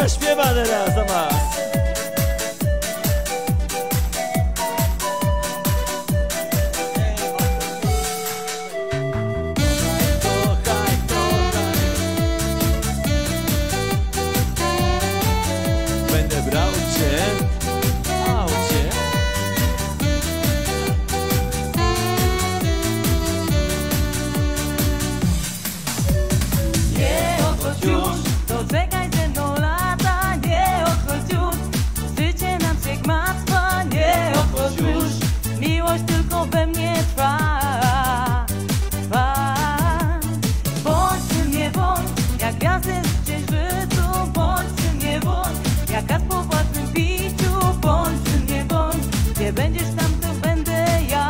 zaśpiewa teraz do was. Będę brał cię w aucie. Nie odchodź już, doczekaj ze mną lata. Nie odchodź już, życie nam się gmatwa. Nie odchodź już, miłość tylko we mnie trwa. Bądź przy mnie, bądź jak gwiazdy w księżycu. Bądź przy mnie, bądź jak gaz po własnym piciu. Bądź przy mnie, bądź, gdzie będziesz tam, to będę ja.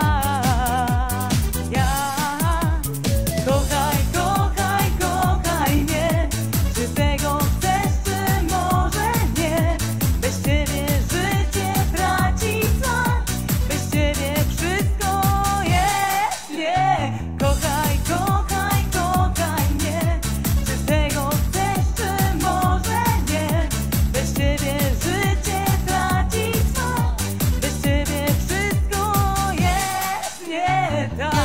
Kochaj, kochaj, kochaj mnie. Czy tego chcesz, czy może nie? Bez ciebie życie traci smak. Bez ciebie wszystko jest nie. Kochaj, kochaj, kochaj mnie. Czy tego chcesz, czy może nie? Bez ciebie życie traci smak. Bez ciebie wszystko jest nie tak.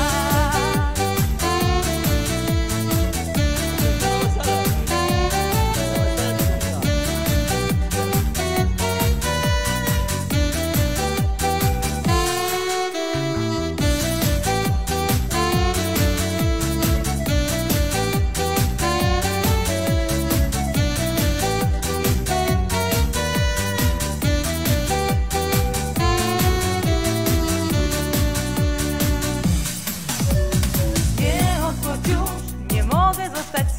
Nie odchodź już, nie mogę zostać